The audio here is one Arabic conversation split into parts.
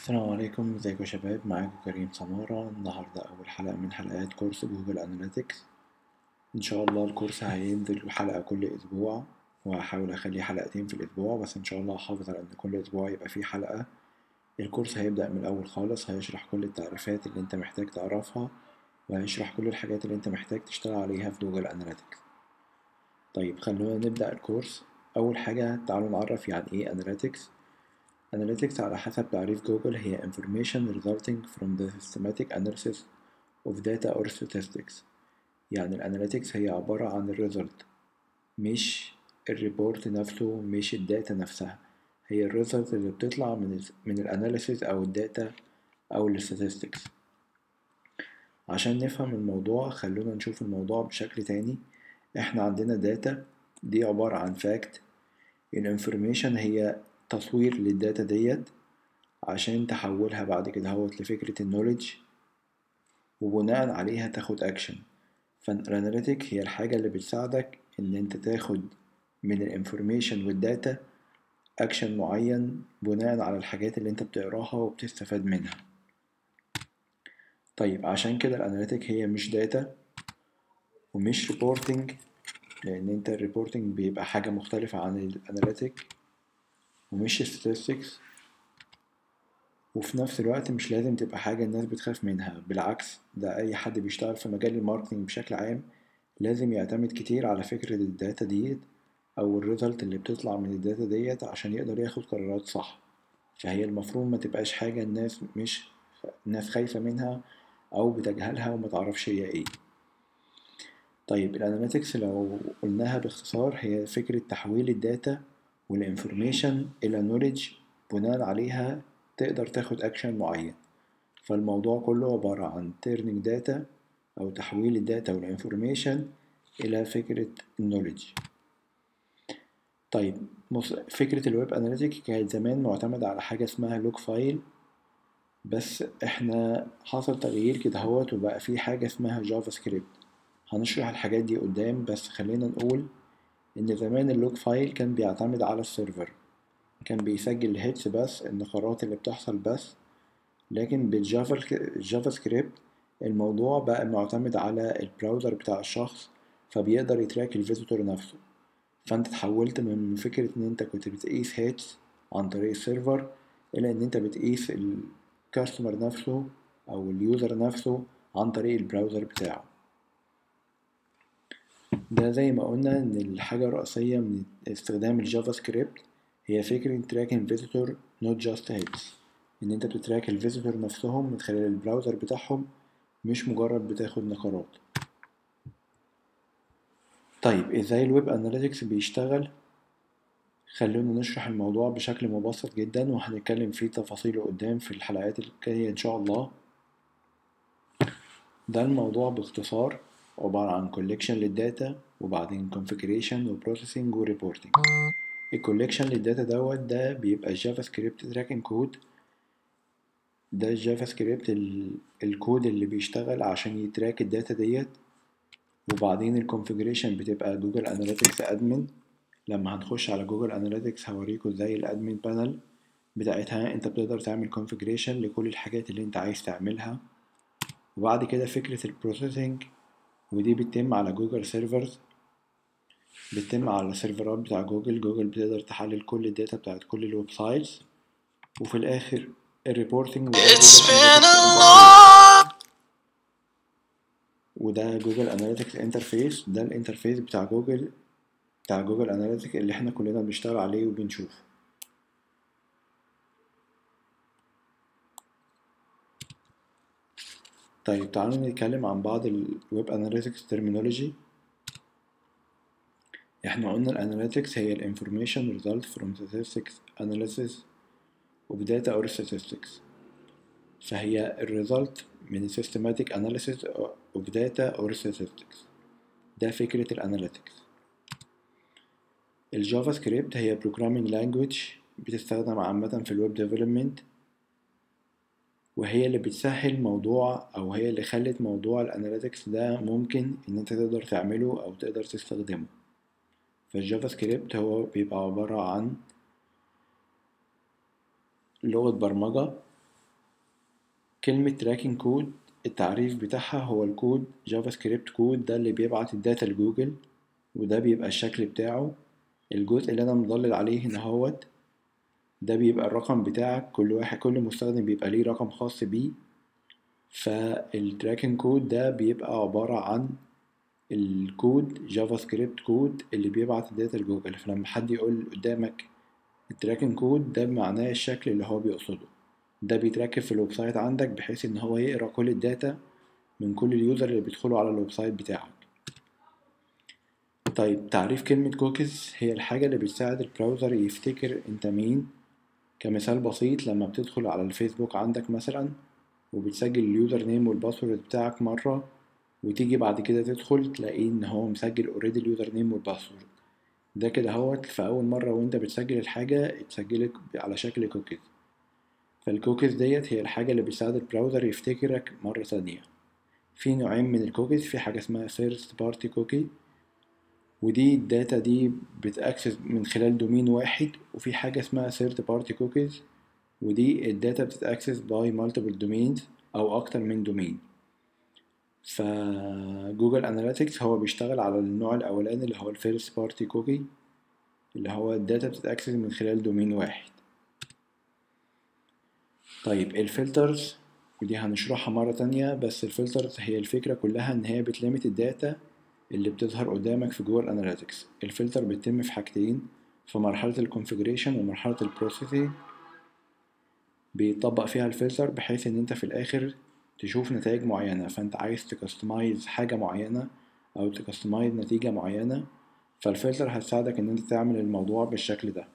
السلام عليكم، ازيكم يا شباب؟ معاكم كريم سمارة. النهاردة أول حلقة من حلقات كورس جوجل أناليتكس. إن شاء الله الكورس هينزل حلقة كل أسبوع، وهحاول أخليه حلقتين في الأسبوع، بس إن شاء الله هحافظ على إن كل أسبوع يبقى فيه حلقة. الكورس هيبدأ من الأول خالص، هيشرح كل التعريفات اللي أنت محتاج تعرفها، وهيشرح كل الحاجات اللي أنت محتاج تشتغل عليها في جوجل أناليتكس. طيب خلونا نبدأ الكورس. أول حاجة تعالوا نعرف يعني إيه أناليتكس. Analytics على حسب تعريف جوجل هي information resulting from the systematic analysis of data or statistics. يعني الاناليتكس هي عبارة عن الريزلت، مش الريبورت نفسه، مش الداتا نفسها. هي الريزلت اللي بتطلع من الاناليسيس او الداتا او الستاتستكس. عشان نفهم الموضوع خلونا نشوف الموضوع بشكل تاني. احنا عندنا داتا، دي عبارة عن فاكت. الانفورميشن هي تصوير للداتا ديت عشان تحولها بعد كده هوت لفكرة النوليدج، وبناء عليها تاخد اكشن. فالاناليتيك هي الحاجة اللي بتساعدك ان انت تاخد من الانفورميشن والداتا اكشن معين بناء على الحاجات اللي انت بتقراها وبتستفاد منها. طيب عشان كده الاناليتيك هي مش داتا ومش ريبورتنج، لان انت الريبورتنج بيبقى حاجة مختلفة عن الاناليتيك، ومش statistics، وفي نفس الوقت مش لازم تبقى حاجة الناس بتخاف منها. بالعكس، ده أي حد بيشتغل في مجال الماركتينج بشكل عام لازم يعتمد كتير على فكرة الداتا ديت أو الريزلت اللي بتطلع من الداتا ديت عشان يقدر ياخد قرارات صح. فهي المفروض ما تبقاش حاجة الناس خايفة منها أو بتجهلها وما تعرفش هي ايه. طيب الاناليتكس لو قلناها باختصار هي فكرة تحويل الداتا والانفورميشن إلى نوليدج، بناء عليها تقدر تاخد أكشن معين. فالموضوع كله عبارة عن turning data أو تحويل الداتا والانفورميشن إلى فكرة النوليدج. طيب فكرة الويب أناليتيك كانت زمان معتمدة على حاجة اسمها لوج فايل، بس احنا حصل تغيير كده هوت وبقى في حاجة اسمها جافا سكريبت. هنشرح الحاجات دي قدام، بس خلينا نقول إن زمان اللوج فايل كان بيعتمد على السيرفر، كان بيسجل الهيتس بس، النقرات اللي بتحصل بس. لكن بالجافا سكريبت الموضوع بقى معتمد على البراوزر بتاع الشخص، فبيقدر يتراك الفيزيتور نفسه. فانت تحولت من فكرة ان انت كنت بتقيس هيتس عن طريق السيرفر الى ان انت بتقيس الكاستمر نفسه او اليوزر نفسه عن طريق البراوزر بتاعه. ده زي ما قلنا ان الحاجة الرئيسية من استخدام الجافا سكريبت هي فكرة تراكن فيزيتور not just hits، ان انت بتتراك الفيزيتور نفسهم من خلال البراوزر بتاعهم، مش مجرد بتاخد نقرات. طيب ازاي الويب اناليتكس بيشتغل؟ خلونا نشرح الموضوع بشكل مبسط جدا، وهنتكلم فيه تفاصيله قدام في الحلقات الجاية ان شاء الله. ده الموضوع باختصار عبارة عن collection للداتا، وبعدين configuration وبروسيسنج وريبورتنج. الكوليكشن للداتا ده بيبقى الجافا سكريبت تراكنج كود. ده الجافا سكريبت الكود اللي بيشتغل عشان يتراك الداتا ديت. وبعدين الكونفيجريشن بتبقى جوجل اناليتكس ادمن. لما هنخش على جوجل اناليتكس هوريكم ازاي الادمن بانل بتاعتها انت بتقدر تعمل كونفيجريشن لكل الحاجات اللي انت عايز تعملها. وبعد كده فكرة البروسيسنج، ودي بتتم على جوجل سيرفرز، بتتم على السيرفرات بتاع جوجل بتقدر تحلل كل الداتا بتاعت كل الويب سايتس. وفي الاخر الريبورتنج، وده جوجل اناليتكس انترفيس. ده الانترفيس بتاع جوجل اناليتكس اللي احنا كلنا بنشتغل عليه وبنشوفه. طيب تعالوا نتكلم عن بعض الويب اناليتكس ترمينولوجي. احنا قلنا الاناليتكس هي الانفورميشن result from statistics analysis of data or statistics. فهي الريزلت من systematic analysis of data or statistics. ده فكرة الاناليتكس. الجافا سكريبت هي programming language بتستخدم عامة في الويب ديفلوبمنت، وهي اللي بتسهل موضوع أو هي اللي خلت موضوع الاناليتكس ده ممكن إن أنت تقدر تعمله أو تقدر تستخدمه. فالجافا سكريبت هو بيبقى عبارة عن لغة برمجة كلمة تراكنج كود التعريف بتاعها هو الكود جافا سكريبت كود ده اللي بيبعت الداتا لجوجل، وده بيبقى الشكل بتاعه. الجزء اللي انا مضلل عليه هنا هوت ده بيبقى الرقم بتاعك، كل مستخدم بيبقى ليه رقم خاص بيه. فالتراكنج كود ده بيبقى عبارة عن الكود جافا سكريبت كود اللي بيبعت الداتا لجوجل. فلما حد يقول قدامك التراكنج كود ده معناه الشكل اللي هو بيقصده. ده بيتركب في الويب سايت عندك بحيث ان هو يقرا كل الداتا من كل اليوزر اللي بيدخلوا على الويب سايت بتاعك. طيب تعريف كلمة كوكيز هي الحاجة اللي بتساعد البراوزر يفتكر انت مين. كمثال بسيط، لما بتدخل على الفيسبوك عندك مثلا وبتسجل اليوزر نيم والباسورد بتاعك مرة، وتيجي بعد كده تدخل تلاقيه ان هو مسجل اوريدي اليوزر نيم والباسورد ده كده هوت في اول مرة وانت بتسجل الحاجة اتسجلت على شكل كوكيز. فالكوكيز ديت هي الحاجة اللي بتساعد البراوزر يفتكرك مرة ثانية. في نوعين من الكوكيز، في حاجة اسمها first party cookie ودي الداتا دي بتأكسس من خلال دومين واحد، وفي حاجة اسمها third party cookies ودي الداتا بتتأكسس by multiple domains أو أكتر من دومين. فجوجل أناليتكس هو بيشتغل على النوع الأولاني اللي هو الفيرست بارتي كوكي، اللي هو الداتا بتتأكسس من خلال دومين واحد. طيب الفلترز ودي هنشرحها مرة تانية، بس الفلترز هي الفكرة كلها ان هي بتليمت الداتا اللي بتظهر قدامك في جوجل اناليتكس. الفلتر بيتم في حاجتين، في مرحلة الكونفيجريشن ومرحلة البروسيسنج بيطبق فيها الفلتر بحيث ان انت في الاخر تشوف نتائج معينة. فانت عايز تكستمايز حاجة معينة او تكستمايز نتيجة معينة، فالفلتر هتساعدك ان انت تعمل الموضوع بالشكل ده.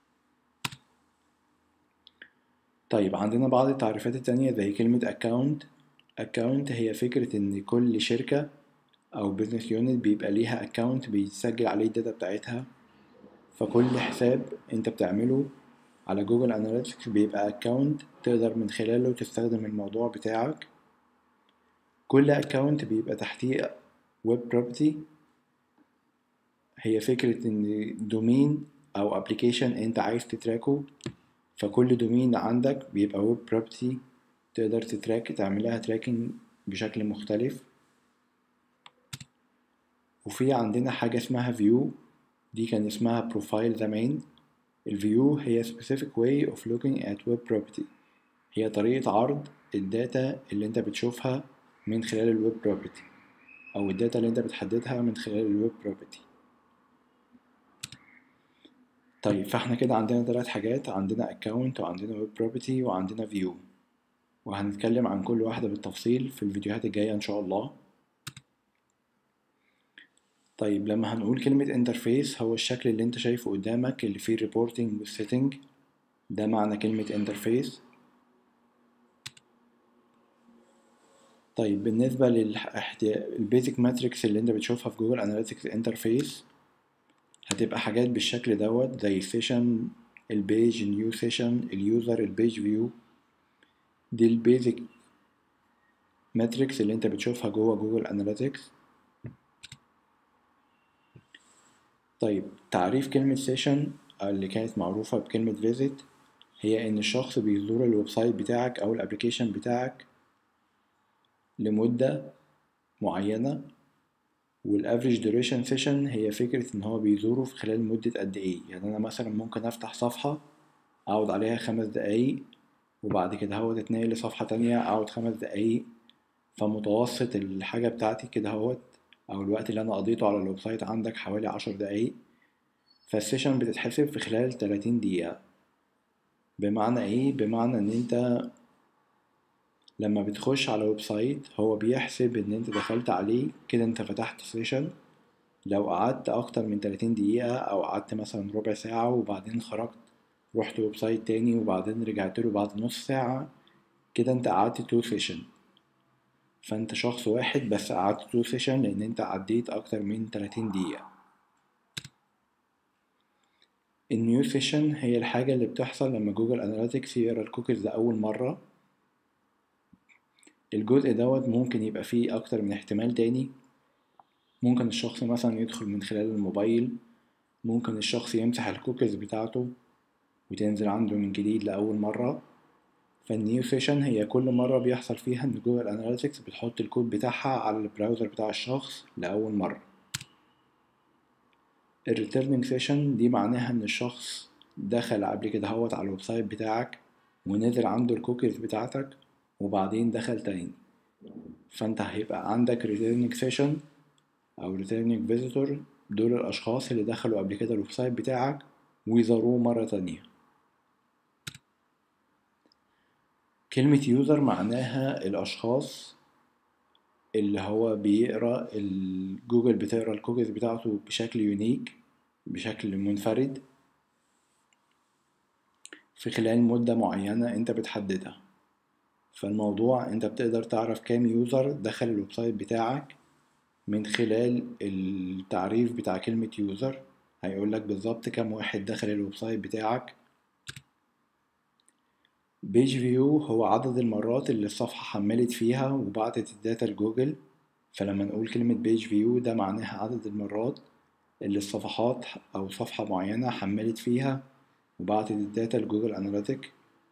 طيب عندنا بعض التعريفات التانية زي كلمة account هي فكرة ان كل شركة او business unit بيبقى ليها account بيتسجل عليه الداتا بتاعتها. فكل حساب انت بتعمله على جوجل اناليتكس بيبقى account تقدر من خلاله تستخدم الموضوع بتاعك. كل account بيبقى تحتيه web property، هي فكرة ان دومين او application انت عايز تتراكه، فكل دومين عندك بيبقى ويب بروبرتي تقدر تعملها تراكنج بشكل مختلف. وفي عندنا حاجة اسمها فيو، دي كان اسمها بروفايل زمان. الفيو هي specific way of looking at web property، هي طريقة عرض الداتا اللي انت بتشوفها من خلال الويب بروبرتي او الداتا اللي انت بتحددها من خلال الويب بروبرتي. طيب فاحنا كده عندنا 3 حاجات، عندنا account وعندنا web property وعندنا view، وهنتكلم عن كل واحدة بالتفصيل في الفيديوهات الجاية ان شاء الله. طيب لما هنقول كلمة انترفيس هو الشكل اللي انت شايفه قدامك اللي فيه reporting والsetting، ده معنى كلمة انترفيس. طيب بالنسبة للبيزك ماتريكس اللي انت بتشوفها في جوجل اناليتكس انترفيس هتبقى حاجات بالشكل دوت زي السيشن، البيج، النيو سيشن، اليوزر، البيج فيو. دي البيزك ماتريكس اللي انت بتشوفها جوه جوجل اناليتكس. طيب تعريف كلمة سيشن اللي كانت معروفة بكلمة فيزيت هي ان الشخص بيزور الويب سايت بتاعك او الابليكيشن بتاعك لمدة معينة، والافريج ديوريشن سيشن هي فكرة ان هو بيزوره في خلال مدة قد ايه. يعني انا مثلا ممكن افتح صفحة اقعد عليها 5 دقايق وبعد كده هو تتنقل لصفحة تانية اقعد 5 دقايق، فمتوسط الحاجة بتاعتي كده هوت او الوقت اللي انا قضيته على الويب سايت عندك حوالي 10 دقايق. فالسيشن بتتحسب في خلال 30 دقيقة. بمعنى ايه؟ بمعنى ان انت لما بتخش على ويب سايت هو بيحسب ان انت دخلت عليه كده انت فتحت سيشن. لو قعدت اكتر من 30 دقيقة او قعدت مثلا ربع ساعة وبعدين خرجت رحت ويب سايت تاني وبعدين رجعت له بعد نص ساعة، كده انت قعدت 2 سيشن. فانت شخص واحد بس قعدت 2 سيشن لان انت عديت اكتر من 30 دقيقة. النيو سيشن هي الحاجة اللي بتحصل لما جوجل اناليتكس يقرا الكوكيز لأول مرة. الجزء دوت ممكن يبقى فيه اكتر من احتمال تاني. ممكن الشخص مثلا يدخل من خلال الموبايل، ممكن الشخص يمسح الكوكيز بتاعته وتنزل عنده من جديد لأول مرة. فالنيو سيشن هي كل مرة بيحصل فيها ان جوجل اناليتكس بتحط الكود بتاعها على البراوزر بتاع الشخص لأول مرة. الريتيرنينج سيشن دي معناها ان الشخص دخل قبل كده هوت على الويب سايت بتاعك ونزل عنده الكوكيز بتاعتك وبعدين دخل تاني، فانت هيبقى عندك ريتيرنينج سيشن او ريتيرنينج فيزيتور، دول الاشخاص اللي دخلوا قبل كده الويب سايت بتاعك ويزاروه مرة تانية. كلمة يوزر معناها الاشخاص اللي هو بيقرا جوجل بتقرا الكوكيز بتاعته بشكل يونيك، بشكل منفرد في خلال مدة معينة انت بتحددها. فالموضوع انت بتقدر تعرف كام يوزر دخل الويب سايت بتاعك من خلال التعريف بتاع كلمة يوزر، هيقولك بالظبط كام واحد دخل الويب سايت بتاعك. بيج فيو هو عدد المرات اللي الصفحة حملت فيها وبعتت الداتا لجوجل، فلما نقول كلمة بيج فيو ده معناها عدد المرات اللي الصفحات أو صفحة معينة حملت فيها وبعتت الداتا لجوجل أناليتيك.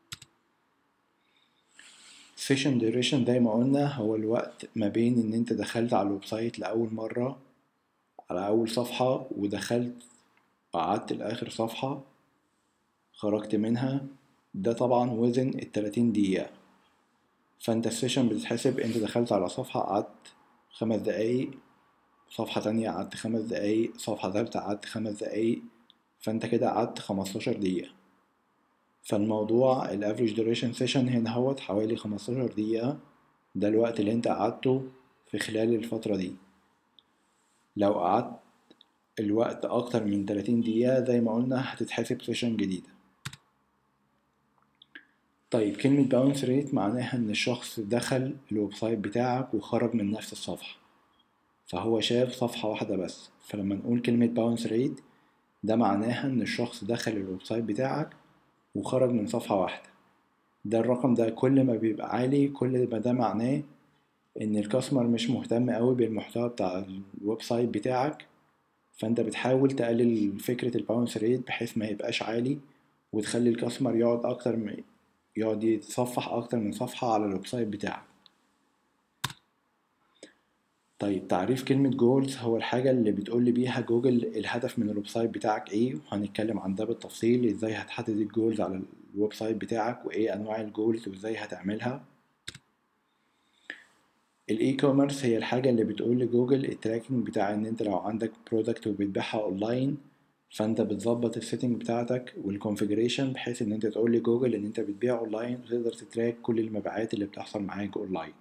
سيشن ديوريشن زي ما قلنا هو الوقت ما بين ان انت دخلت على الويب سايت لأول مرة على أول صفحة ودخلت قعدت لآخر صفحة خرجت منها، ده طبعا وزن ال30 دقيقة. فانت السيشن بتتحسب انت دخلت على صفحة قعدت 5 دقايق، صفحة تانية قعدت 5 دقايق، صفحة تالتة قعدت 5 دقايق، فانت كده قعدت 15 دقيقة. فالموضوع ال average duration session هنا هوت حوالي 15 دقيقة، ده الوقت اللي انت قعدته في خلال الفترة دي. لو قعدت الوقت أكتر من 30 دقيقة زي ما قلنا هتتحسب سيشن جديدة. طيب كلمة باونس ريت معناها إن الشخص دخل الويب سايت بتاعك وخرج من نفس الصفحة، فهو شاف صفحة واحدة بس. فلما نقول كلمة باونس ريت ده معناها إن الشخص دخل الويب سايت بتاعك وخرج من صفحة واحدة. ده الرقم ده كل ما بيبقى عالي كل ما ده معناه إن الكاستمر مش مهتم أوي بالمحتوى بتاع الويب سايت بتاعك، فأنت بتحاول تقلل فكرة الباونس ريت بحيث ما يبقاش عالي وتخلي الكاستمر يقعد يتصفح أكتر من صفحة على الويب سايت بتاعك. طيب تعريف كلمة جولز هو الحاجة اللي بتقول بيها جوجل الهدف من الويب سايت بتاعك ايه، وهنتكلم عن ده بالتفصيل ازاي هتحدد الجولز على الويب سايت بتاعك وايه انواع الجولز وازاي هتعملها. الاي كوميرس هي الحاجة اللي بتقول لجوجل التراكنج بتاع ان انت لو عندك برودكت وبتبيعها اونلاين، فانت بتظبط السيتنج بتاعتك والكونفيجريشن بحيث ان انت تقول لجوجل ان انت بتبيع اونلاين وتقدر تتراك كل المبيعات اللي بتحصل معاك اونلاين.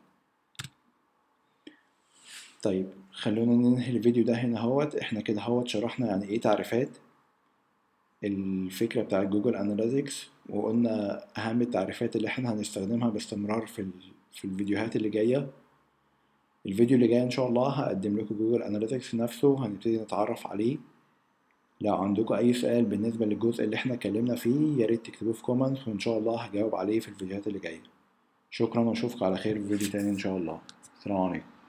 طيب خلونا ننهي الفيديو ده هنا هوت. احنا كده هوت شرحنا يعني ايه تعريفات الفكرة بتاع جوجل اناليتكس، وقلنا اهم التعريفات اللي احنا هنستخدمها باستمرار في الفيديوهات اللي جاية. الفيديو اللي جاي ان شاء الله هقدم لكم جوجل اناليتكس نفسه وهنبتدي نتعرف عليه. لو عندكم اي سؤال بالنسبة للجزء اللي احنا اتكلمنا فيه ياريت تكتبوه في كومنتس وان شاء الله هجاوب عليه في الفيديوهات اللي جاية. شكرا واشوفكم على خير في فيديو تاني ان شاء الله. السلام عليكم.